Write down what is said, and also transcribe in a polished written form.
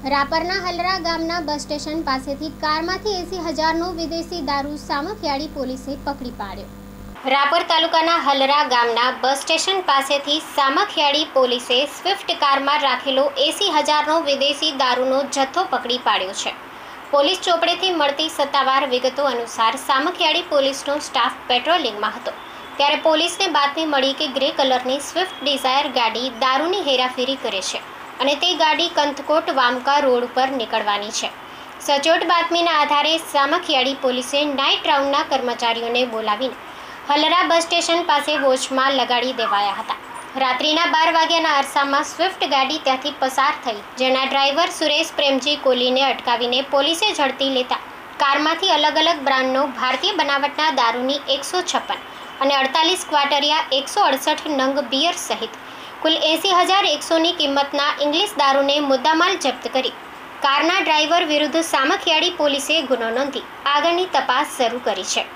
રાપરના હલરા ગામના bus station પાસેથી કારમાંથી 80,000નો વિદેશી દારૂ સામખિયાળી પોલીસે પકડી પાડ્યો। રાપર તાલુકાના હલરા ગામના બસ સ્ટેશન પાસેથી સામખિયાળી પોલીસે સ્વિફ્ટ કારમાં રાખેલો 80,000નો વિદેશી દારૂનો જથ્થો પકડી પાડ્યો છે। પોલીસ ચોપડેથી મળતી સત્તાવાર વિગતો અનુસાર સામખિયાળી પોલીસનો સ્ટાફ પેટ્રોલિંગમાં હતો ત્યારે પોલીસને બાતમી મળી કે ગ્રે કલરની સ્વિફ્ટ ડિઝાયર ગાડી દારૂની હેરાફેરી કરે છે અને તે ગાડી કંથકોટ વામકા રોડ ઉપર નીકળવાની છે। સચોટ બાતમીના આધારે સામખિયાળી પોલીસે નાઇટ રાઉન્ડના કર્મચારીઓને બોલાવીને હલરા બસ સ્ટેશન પાસે વોચમાં લગાડી દેવાયા હતા। રાત્રિના 12 વાગ્યાના અરસામાં સ્વિફ્ટ ગાડી ત્યાંથી પસાર થઈ, જેના ડ્રાઈવર સુરેશ પ્રેમજી કોલીને અટકાવીને પોલીસે ઝડપી લેતા કારમાંથી અલગ અલગ બ્રાન્ડનો ભારતીય બનાવટના દારૂની 156 અને 48 ક્વાટરિયા 168 નંગ બિયર સહિત કુલ 80,100ની કિંમતના ઇંગ્લિશ દારૂને મુદ્દામાલ જપ્ત કરી કારના ડ્રાઈવર વિરુદ્ધ સામખિયાળી પોલીસે ગુનો નોંધી આગળની તપાસ શરૂ કરી છે।